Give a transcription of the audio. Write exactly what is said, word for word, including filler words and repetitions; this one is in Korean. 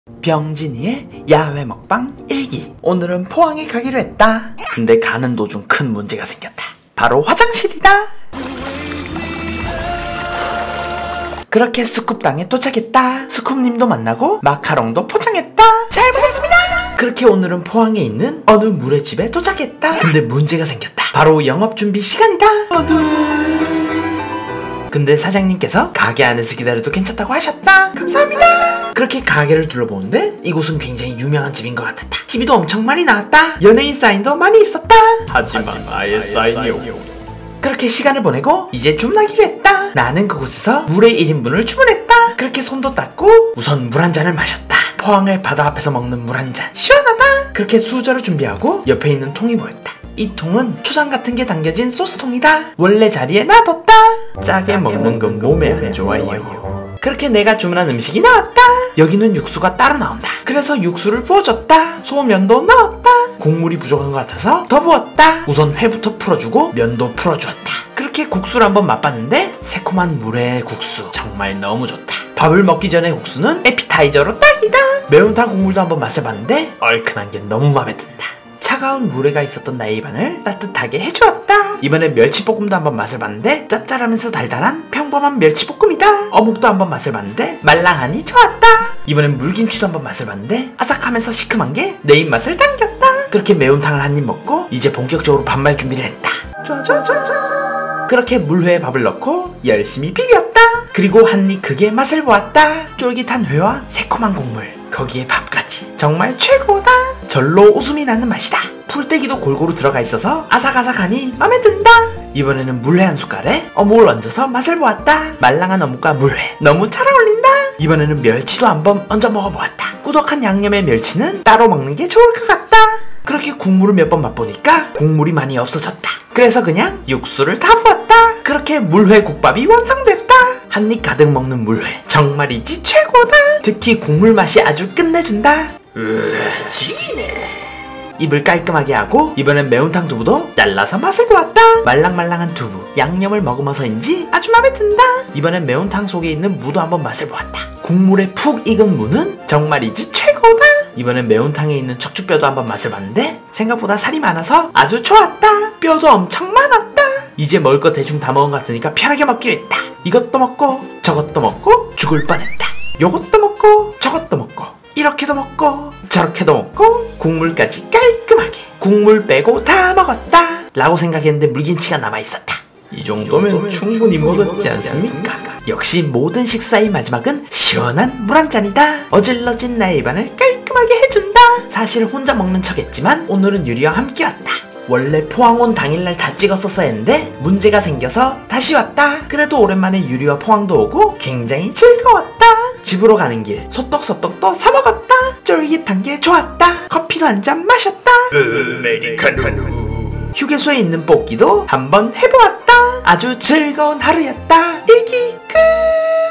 병진이의 야외 먹방 일기. 오늘은 포항에 가기로 했다. 근데 가는 도중 큰 문제가 생겼다. 바로 화장실이다. 그렇게 스쿱당에 도착했다. 스쿱님도 만나고 마카롱도 포장했다. 잘 먹었습니다. 그렇게 오늘은 포항에 있는 어느 물의 집에 도착했다. 근데 문제가 생겼다. 바로 영업준비 시간이다. 근데 사장님께서 가게 안에서 기다려도 괜찮다고 하셨다. 감사합니다. 그렇게 가게를 둘러보는데 이곳은 굉장히 유명한 집인 것 같았다. 티비도 엄청 많이 나왔다. 연예인 사인도 많이 있었다. 하지만 아예 사인이요. 그렇게 시간을 보내고 이제 주문하기로 했다. 나는 그곳에서 물의 일 인분을 주문했다. 그렇게 손도 닦고 우선 물 한 잔을 마셨다. 포항의 바다 앞에서 먹는 물 한 잔 시원하다. 그렇게 수저를 준비하고 옆에 있는 통이 보였다. 이 통은 초장 같은 게 담겨진 소스통이다. 원래 자리에 놔뒀다. 짜게 먹는 건 몸에 안 좋아요. 그렇게 내가 주문한 음식이 나왔다. 여기는 육수가 따로 나온다. 그래서 육수를 부어줬다. 소면도 넣었다. 국물이 부족한 것 같아서 더 부었다. 우선 회부터 풀어주고 면도 풀어주었다. 그렇게 국수를 한번 맛봤는데 새콤한 물의 국수 정말 너무 좋다. 밥을 먹기 전에 국수는 에피타이저로 딱이다. 매운탕 국물도 한번 맛을 봤는데 얼큰한 게 너무 마음에 든다. 차가운 물회가 있었던 나의 입안을 따뜻하게 해주었다. 이번에 멸치볶음도 한번 맛을 봤는데 짭짤하면서 달달한 평범한 멸치볶음이다. 어묵도 한번 맛을 봤는데 말랑하니 좋았다. 이번엔 물김치도 한번 맛을 봤는데 아삭하면서 시큼한 게 내 입맛을 당겼다. 그렇게 매운탕을 한 입 먹고 이제 본격적으로 밥말 준비를 했다. 좋아좋아좋아. 그렇게 물회에 밥을 넣고 열심히 비볐다. 그리고 한 입 크게 맛을 보았다. 쫄깃한 회와 새콤한 국물, 거기에 밥까지 정말 최고다. 절로 웃음이 나는 맛이다. 풀떼기도 골고루 들어가 있어서 아삭아삭하니 맘에 든다. 이번에는 물회 한 숟갈에 어묵을 얹어서 맛을 보았다. 말랑한 어묵과 물회 너무 잘 어울린다. 이번에는 멸치도 한번 얹어 먹어보았다. 꾸덕한 양념의 멸치는 따로 먹는 게 좋을 것 같다. 그렇게 국물을 몇 번 맛보니까 국물이 많이 없어졌다. 그래서 그냥 육수를 다 부었다. 그렇게 물회 국밥이 완성됐다. 한 입 가득 먹는 물회 정말이지 최고다. 특히 국물 맛이 아주 끝내준다. 으아, 죽이네. 입을 깔끔하게 하고 이번엔 매운탕 두부도 잘라서 맛을 보았다. 말랑말랑한 두부 양념을 머금어서인지 아주 맘에 든다. 이번엔 매운탕 속에 있는 무도 한번 맛을 보았다. 국물에 푹 익은 무는 정말이지 최고다. 이번엔 매운탕에 있는 척추뼈도 한번 맛을 봤는데 생각보다 살이 많아서 아주 좋았다. 뼈도 엄청 많았다. 이제 먹을 거 대충 다 먹은 것 같으니까 편하게 먹기로 했다. 이것도 먹고 저것도 먹고 죽을 뻔했다. 요것도 먹고 저것도 먹고 이렇게도 먹고 저렇게도 먹고 국물까지 깔끔하게 국물 빼고 다 먹었다 라고 생각했는데 물김치가 남아있었다. 이 정도면 충분히 먹었지 않습니까? 역시 모든 식사의 마지막은 시원한 물 한 잔이다. 어질러진 나의 입안을 깔끔하게 해준다. 사실 혼자 먹는 척 했지만 오늘은 유리와 함께 왔다. 원래 포항 온 당일날 다 찍었었어야 했는데 문제가 생겨서 다시 왔다. 그래도 오랜만에 유리와 포항도 오고 굉장히 즐거웠다. 집으로 가는 길 소떡소떡도 사먹었다. 쫄깃한 게 좋았다. 커피도 한 잔 마셨다. 아메리카노. 휴게소에 있는 뽑기도 한번 해보았다. 아주 즐거운 하루였다. 일기 끝.